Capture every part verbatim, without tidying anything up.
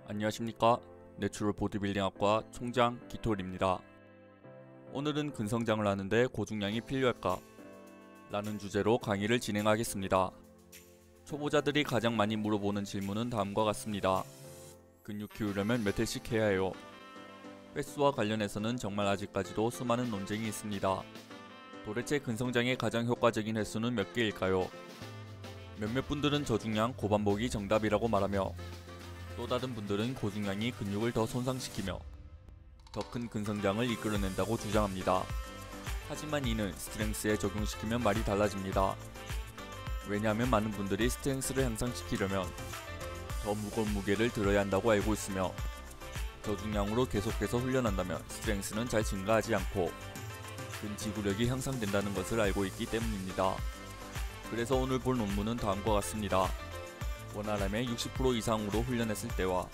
안녕하십니까. 내추럴 보디빌딩학과 총장 기톨입니다. 오늘은 근성장을 하는데 고중량이 필요할까? 라는 주제로 강의를 진행하겠습니다. 초보자들이 가장 많이 물어보는 질문은 다음과 같습니다. 근육 키우려면 몇 회씩 해야 해요? 횟수와 관련해서는 정말 아직까지도 수많은 논쟁이 있습니다. 도대체 근성장에 가장 효과적인 횟수는 몇 개일까요? 몇몇 분들은 저중량 고반복이 정답이라고 말하며 또 다른 분들은 고중량이 근육을 더 손상시키며 더 큰 근성장을 이끌어낸다고 주장합니다. 하지만 이는 스트렝스에 적용시키면 말이 달라집니다. 왜냐하면 많은 분들이 스트렝스를 향상시키려면 더 무거운 무게를 들어야 한다고 알고 있으며 저중량으로 계속해서 훈련한다면 스트렝스는 잘 증가하지 않고 근지구력이 향상된다는 것을 알고 있기 때문입니다. 그래서 오늘 볼 논문은 다음과 같습니다. 원알엠의 육십 퍼센트 이상으로 훈련했을 때와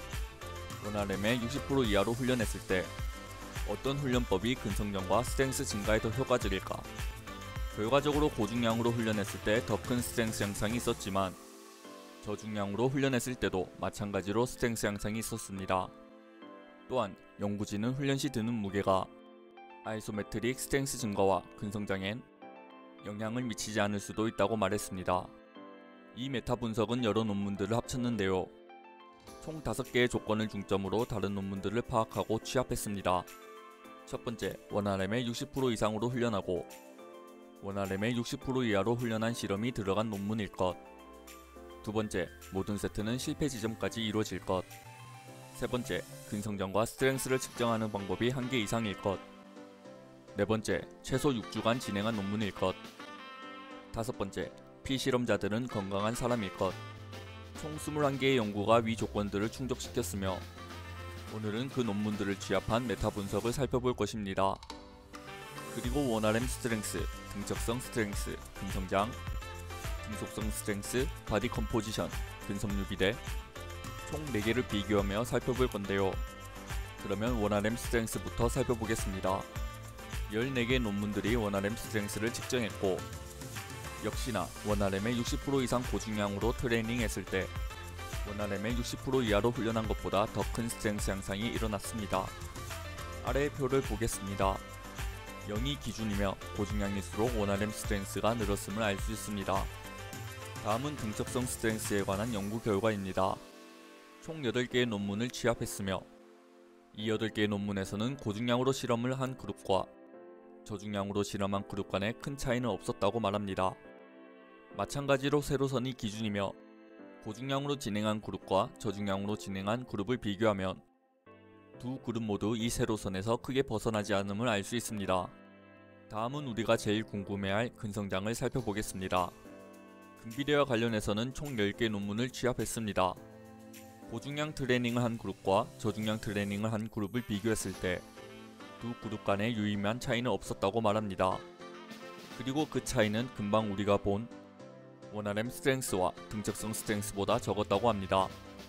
원알엠의 육십 퍼센트 이하로 훈련했을 때 어떤 훈련법이 근성장과 스트렝스 증가에 더 효과적일까? 결과적으로 고중량으로 훈련했을 때 더 큰 스트렝스 향상이 있었지만 저중량으로 훈련했을 때도 마찬가지로 스트렝스 향상이 있었습니다. 또한 연구진은 훈련 시 드는 무게가 아이소메트릭 스트렝스 증가와 근성장엔 영향을 미치지 않을 수도 있다고 말했습니다. 이 메타 분석은 여러 논문들을 합쳤는데요. 총 다섯 개의 조건을 중점으로 다른 논문들을 파악하고 취합했습니다. 첫 번째, 원알엠의 육십 퍼센트 이상으로 훈련하고 원알엠의 육십 퍼센트 이하로 훈련한 실험이 들어간 논문일 것. 두 번째, 모든 세트는 실패 지점까지 이루어질 것. 세 번째, 근성장과 스트렝스를 측정하는 방법이 한 개 이상일 것. 네 번째, 최소 육 주간 진행한 논문일 것. 다섯 번째, 피실험자들은 건강한 사람일 것. 총 이십일 개의 연구가 위 조건들을 충족시켰으며 오늘은 그 논문들을 취합한 메타 분석을 살펴볼 것입니다. 그리고 원알엠 스트렝스, 등척성 스트렝스, 근성장, 중속성 스트렝스, 바디 컴포지션, 근섬유 비대 총 네 개를 비교하며 살펴볼 건데요. 그러면 원알엠 스트렝스부터 살펴보겠습니다. 열네 개의 논문들이 원알엠 스트렝스를 측정했고 역시나 원알엠의 육십 퍼센트 이상 고중량으로 트레이닝했을 때 원알엠의 육십 퍼센트 이하로 훈련한 것보다 더 큰 스트렝스 향상이 일어났습니다. 아래의 표를 보겠습니다. 영이 기준이며 고중량일수록 원알엠 스트렝스가 늘었음을 알 수 있습니다. 다음은 등척성 스트렝스에 관한 연구 결과입니다. 총 여덟 개의 논문을 취합했으며 이 여덟 개의 논문에서는 고중량으로 실험을 한 그룹과 저중량으로 실험한 그룹 간에 큰 차이는 없었다고 말합니다. 마찬가지로 세로선이 기준이며 고중량으로 진행한 그룹과 저중량으로 진행한 그룹을 비교하면 두 그룹 모두 이 세로선에서 크게 벗어나지 않음을 알 수 있습니다. 다음은 우리가 제일 궁금해할 근성장을 살펴보겠습니다. 근비대와 관련해서는 총 열 개 논문을 취합했습니다. 고중량 트레이닝을 한 그룹과 저중량 트레이닝을 한 그룹을 비교했을 때 두 그룹 간의 유의미한 차이는 없었다고 말합니다. 그리고 그 차이는 금방 우리가 본 원알엠 스트렝스와 등척성 스트렝스보다 적었다고 합니다.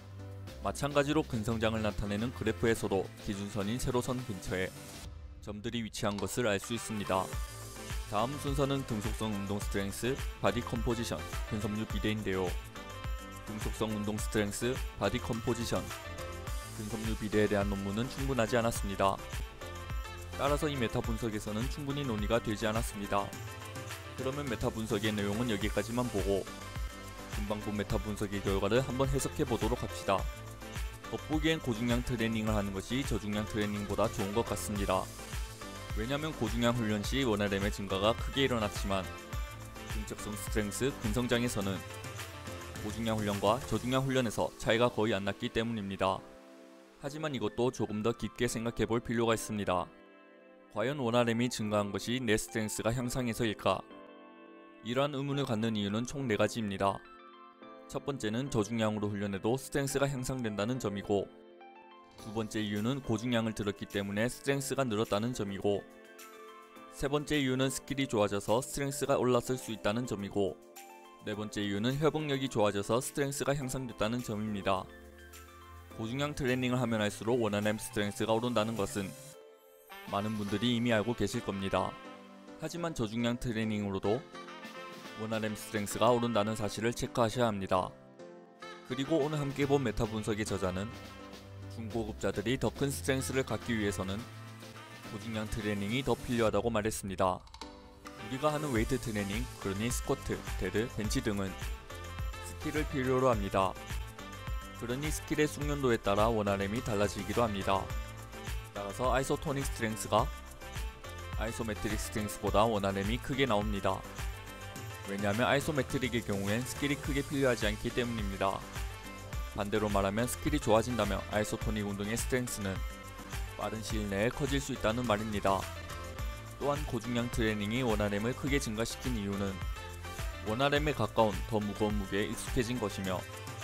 마찬가지로 근성장을 나타내는 그래프에서도 기준선인 세로선 근처에 점들이 위치한 것을 알 수 있습니다. 다음 순서는 등속성 운동 스트렝스, 바디 컴포지션, 근섬유 비대인데요. 등속성 운동 스트렝스, 바디 컴포지션, 근섬유 비대에 대한 논문은 충분하지 않았습니다. 따라서 이 메타 분석에서는 충분히 논의가 되지 않았습니다. 그러면 메타 분석의 내용은 여기까지만 보고 금방 본 메타 분석의 결과를 한번 해석해 보도록 합시다. 겉보기엔 고중량 트레이닝을 하는 것이 저중량 트레이닝보다 좋은 것 같습니다. 왜냐면 고중량 훈련 시 원알엠의 증가가 크게 일어났지만 등척성 스트렝스, 근성장에서는 고중량 훈련과 저중량 훈련에서 차이가 거의 안 났기 때문입니다. 하지만 이것도 조금 더 깊게 생각해 볼 필요가 있습니다. 과연 원알엠이 증가한 것이 내 스트렝스가 향상해서일까? 이러한 의문을 갖는 이유는 총 네 가지입니다. 첫 번째는 저중량으로 훈련해도 스트렝스가 향상된다는 점이고 두 번째 이유는 고중량을 들었기 때문에 스트렝스가 늘었다는 점이고 세 번째 이유는 스킬이 좋아져서 스트렝스가 올랐을 수 있다는 점이고 네 번째 이유는 회복력이 좋아져서 스트렝스가 향상됐다는 점입니다. 고중량 트레이닝을 하면 할수록 원알엠 스트렝스가 오른다는 것은 많은 분들이 이미 알고 계실 겁니다. 하지만 저중량 트레이닝으로도 원알엠 스트렝스가 오른다는 사실을 체크하셔야 합니다. 그리고 오늘 함께 본 메타 분석의 저자는 중고급자들이 더 큰 스트렝스를 갖기 위해서는 고중량 트레이닝이 더 필요하다고 말했습니다. 우리가 하는 웨이트 트레이닝, 그러니 스쿼트, 데드, 벤치 등은 스킬을 필요로 합니다. 그러니 스킬의 숙련도에 따라 원알엠이 달라지기도 합니다. 따라서 아이소토닉 스트렝스가 아이소메트릭 스트렝스보다 원알엠이 크게 나옵니다. 왜냐하면 아이소메트릭의 경우엔 스킬이 크게 필요하지 않기 때문입니다. 반대로 말하면 스킬이 좋아진다면 아이소토닉 운동의 스트렝스는 빠른 시일 내에 커질 수 있다는 말입니다. 또한 고중량 트레이닝이 원알엠을 크게 증가시킨 이유는 원알엠에 가까운 더 무거운 무게에 익숙해진 것이며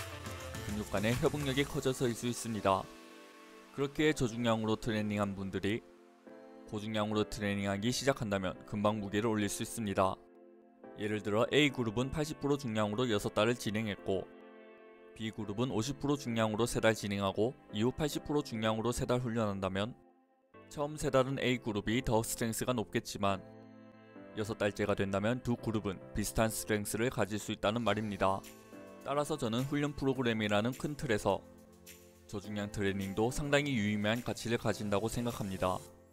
근육 간의 협응력이 커져서일 수 있습니다. 그렇기에 저중량으로 트레이닝한 분들이 고중량으로 트레이닝하기 시작한다면 금방 무게를 올릴 수 있습니다. 예를 들어 A그룹은 팔십 퍼센트 중량으로 여섯 달을 진행했고 B그룹은 오십 퍼센트 중량으로 세 달 진행하고 이후 팔십 퍼센트 중량으로 세 달 훈련한다면 처음 세 달은 A그룹이 더 스트렝스가 높겠지만 여섯 달째가 된다면 두 그룹은 비슷한 스트렝스를 가질 수 있다는 말입니다. 따라서 저는 훈련 프로그램이라는 큰 틀에서 저중량 트레이닝도 상당히 유의미한 가치를 가진다고 생각합니다.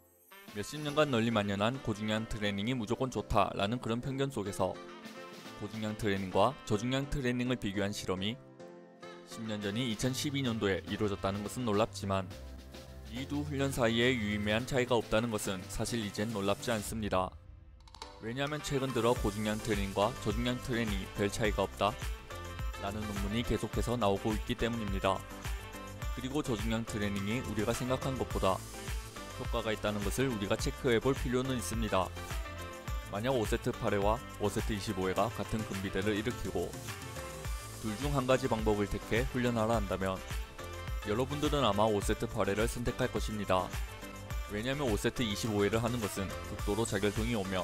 몇십 년간 널리 만연한 고중량 트레이닝이 무조건 좋다라는 그런 편견 속에서 고중량 트레이닝과 저중량 트레이닝을 비교한 실험이 십 년 전인 이천십이 년도에 이루어졌다는 것은 놀랍지만 이 두 훈련 사이에 유의미한 차이가 없다는 것은 사실 이젠 놀랍지 않습니다. 왜냐하면 최근 들어 고중량 트레이닝과 저중량 트레이닝이 별 차이가 없다 라는 논문이 계속해서 나오고 있기 때문입니다. 그리고 저중량 트레이닝이 우리가 생각한 것보다 효과가 있다는 것을 우리가 체크해볼 필요는 있습니다. 만약 오 세트 팔 회와 오 세트 이십오 회가 같은 근비대를 일으키고 둘 중 한 가지 방법을 택해 훈련하라 한다면 여러분들은 아마 오 세트 팔 회를 선택할 것입니다. 왜냐하면 오 세트 이십오 회를 하는 것은 극도로 자결통이 오며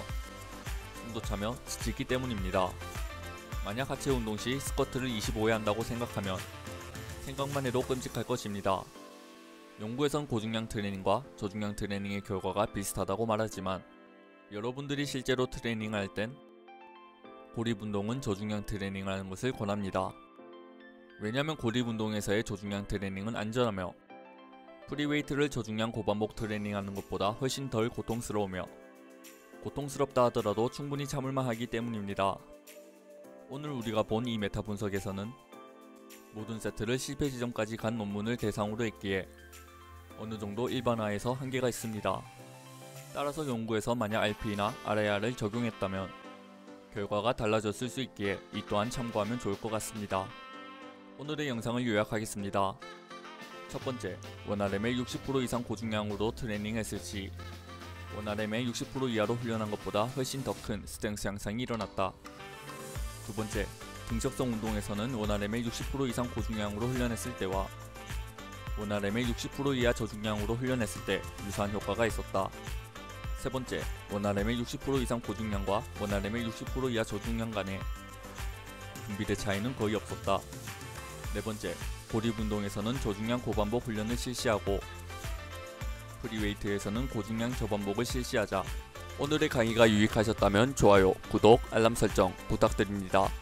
숨도 차며 지치기 때문입니다. 만약 하체 운동 시 스쿼트를 이십오 회 한다고 생각하면 생각만 해도 끔찍할 것입니다. 연구에선 고중량 트레이닝과 저중량 트레이닝의 결과가 비슷하다고 말하지만 여러분들이 실제로 트레이닝할 땐 고립운동은 저중량 트레이닝을 하는 것을 권합니다. 왜냐하면 고립운동에서의 저중량 트레이닝은 안전하며 프리웨이트를 저중량 고반복 트레이닝하는 것보다 훨씬 덜 고통스러우며 고통스럽다 하더라도 충분히 참을만 하기 때문입니다. 오늘 우리가 본 이 메타 분석에서는 모든 세트를 실패 지점까지 간 논문을 대상으로 했기에 어느정도 일반화에서 한계가 있습니다. 따라서 연구에서 만약 알피이나 알에이알을 적용했다면 결과가 달라졌을 수 있기에 이 또한 참고하면 좋을 것 같습니다. 오늘의 영상을 요약하겠습니다. 첫 번째, 원알엠의 육십 퍼센트 이상 고중량으로 트레이닝했을 시 원알엠의 육십 퍼센트 이하로 훈련한 것보다 훨씬 더 큰 스트렝스 향상이 일어났다. 두 번째, 등적성 운동에서는 원알엠의 육십 퍼센트 이상 고중량으로 훈련했을 때와 원알엠의 육십 퍼센트 이하 저중량으로 훈련했을 때 유사한 효과가 있었다. 세 번째, 원알엠의 육십 퍼센트 이상 고중량과 원알엠의 육십 퍼센트 이하 저중량 간의 분비대 차이는 거의 없었다. 네 번째, 고립운동에서는 저중량 고반복 훈련을 실시하고 프리웨이트에서는 고중량 저반복을 실시하자. 오늘의 강의가 유익하셨다면 좋아요, 구독, 알람 설정 부탁드립니다.